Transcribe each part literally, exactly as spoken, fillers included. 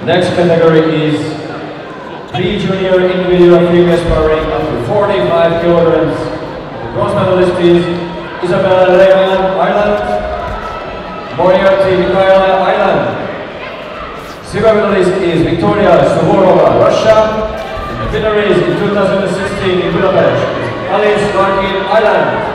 Next category is pre-junior individual female sparring up to forty-five kilograms. The bronze medalist is Isabella Raylan, Ireland. Moriarty Mikhaila, Ireland. Silver medalist is Victoria Suvorova, Russia. And the winner is in two thousand sixteen in Budapest, Alice Larkin, Ireland.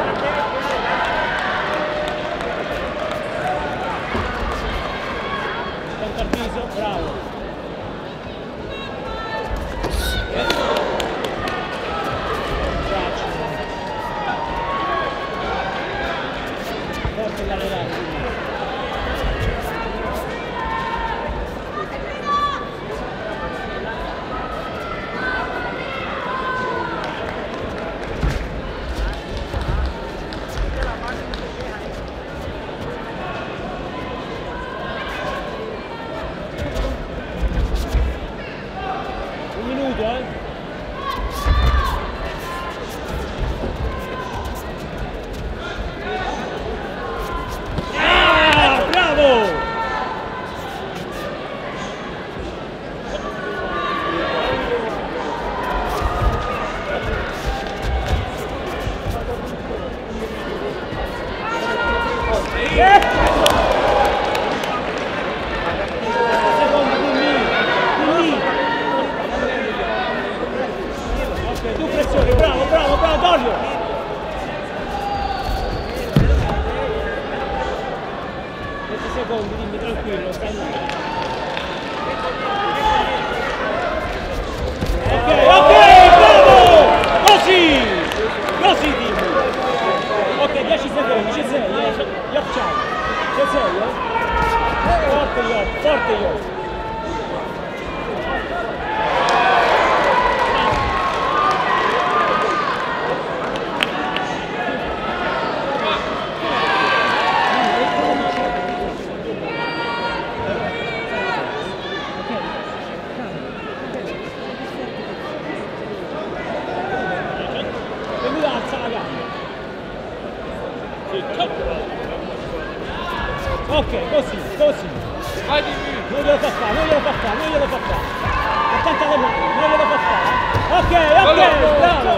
Ok, così, così. Vai di più. Non glielo fa fare, non glielo fa fare, non glielo fa fare. Attenta alle mani, non glielo fa fare. Ok, ok, bravo.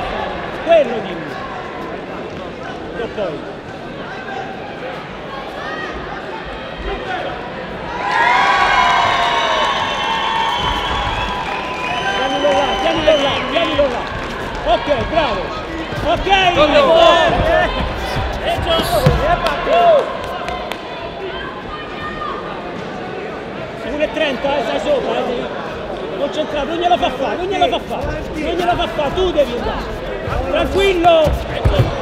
Quello dimmi. E poi. Tienilo là, tienilo là, tienilo là. Ok, bravo. Ok. uno e trenta, eh, sei sopra, eh, concentrato, non glielo fa fare, non glielo fa fare, non glielo fa fare, tu devi andare, tranquillo!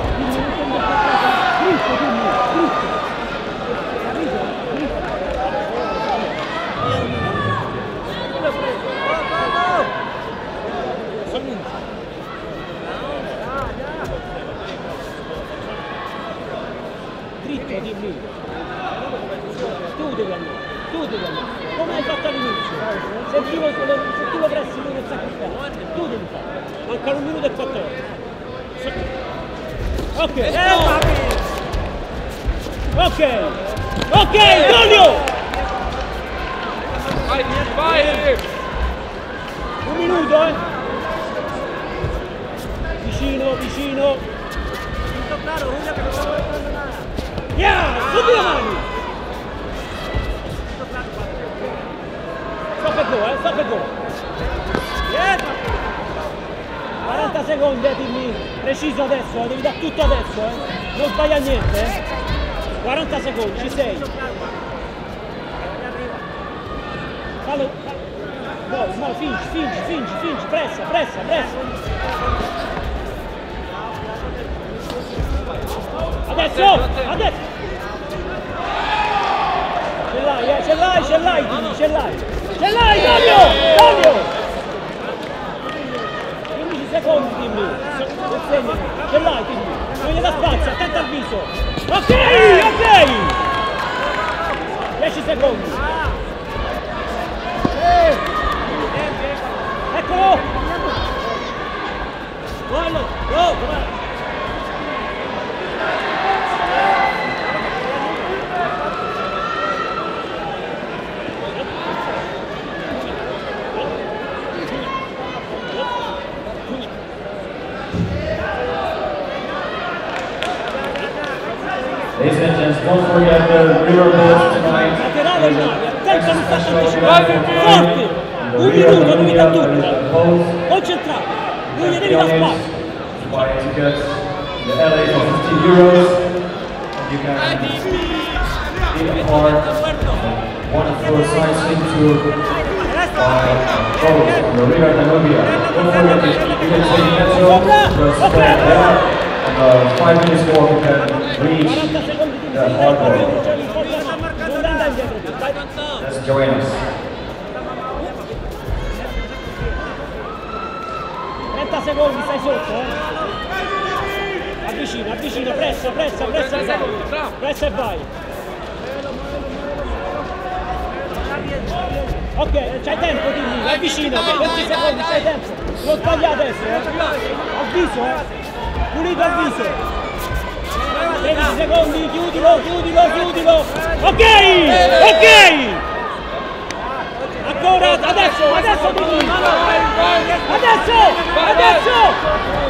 Dritto, dimmi, tu devi andare, tu devi andare. Come hai fatto all'inizio? Se tu lo pressi lui non sa che fare, tu devi fare. Mancano un minuto e quattordici. Ok, eh, ok, ok, Antonio! Vai, vai! Un minuto, eh! Vicino, vicino! Yeah, subito le mani! Stop e go, eh, stop e go! quaranta secondi, eh, dimmi, preciso adesso, eh, devi dare tutto adesso, eh. Non sbaglia niente, eh. quaranta secondi, ci sei. Fallo, no, no, fingi, fingi, fingi, fingi, pressa, pressa, pressa. Adesso, adesso. Ce l'hai, eh, ce l'hai, ce l'hai, dimmi, ce l'hai. Ce l'hai, Tonio, Tonio. Secondi, dimmi, ce l'hai, dimmi, non gli dà spazio, attenta al viso, ok, ok, dieci secondi, eccolo, quello, go, Ladies and gents, don't forget the river boats tonight. Laterale in aria, attento, non sta Special anticipando. event Forte! in the Un river minuto, lui dà Danubia, there is tutto. a boat. Concentrato. Lui gli devi The dar audience spazio. buy tickets in the L A for fifteen euros. And you can be a part of a wonderful sightseeing tour by boat on the river Danubia. Don't forget it, you can take metro, just right there. And uh, five minutes more you can reach quaranta secondi di the harbor. non andare indietro. Vai. Let's join us. trenta secondi, stai sotto, eh? Avvicina, avvicina, pressa, pressa, pressa e vai. Pressa e vai. Ok, c'hai tempo, dimmi, vai vicino, venti secondi, c'hai tempo. Non sbaglia adesso, eh? Al viso, eh? Pulito al viso. tredici secondi, chiudilo, chiudilo, chiudilo. Ok, ok. Ancora, adesso, adesso dimmi. Adesso, adesso.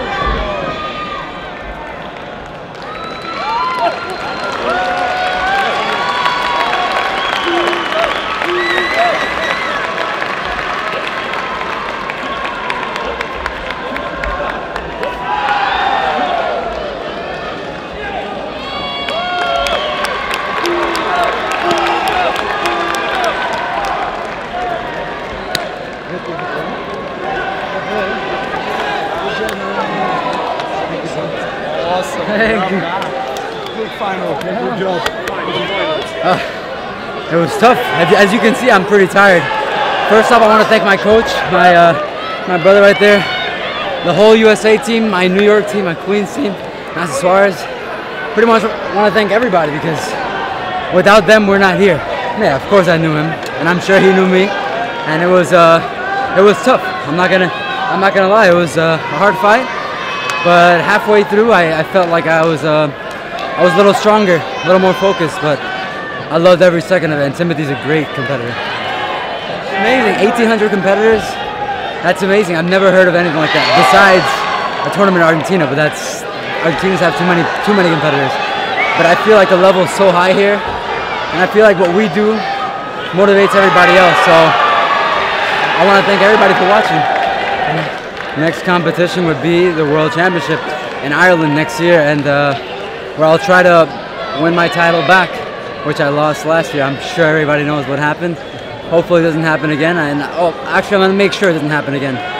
Awesome. Thank you. Big final. Good job. Uh, it was tough. As you can see, I'm pretty tired. First off, I want to thank my coach, my uh, my brother right there, the whole U S A team, my New York team, my Queens team, Nasa Suarez. Pretty much want to thank everybody because without them, we're not here. Yeah, of course I knew him, and I'm sure he knew me, and it was uh, it was tough. I'm not gonna I'm not gonna lie. It was uh, a hard fight. But halfway through, I, I felt like I was uh, I was a little stronger, a little more focused. But I loved every second of it. And Timothy's a great competitor. Amazing, eighteen hundred competitors. That's amazing. I've never heard of anything like that. Besides a tournament in Argentina, but that's Argentinians have too many too many competitors. But I feel like the level is so high here, and I feel like what we do motivates everybody else. So I want to thank everybody for watching. Next competition would be the World Championship in Ireland next year, and uh, where I'll try to win my title back, which I lost last year. I'm sure everybody knows what happened. Hopefully it doesn't happen again, and oh, actually I'm going to make sure it doesn't happen again.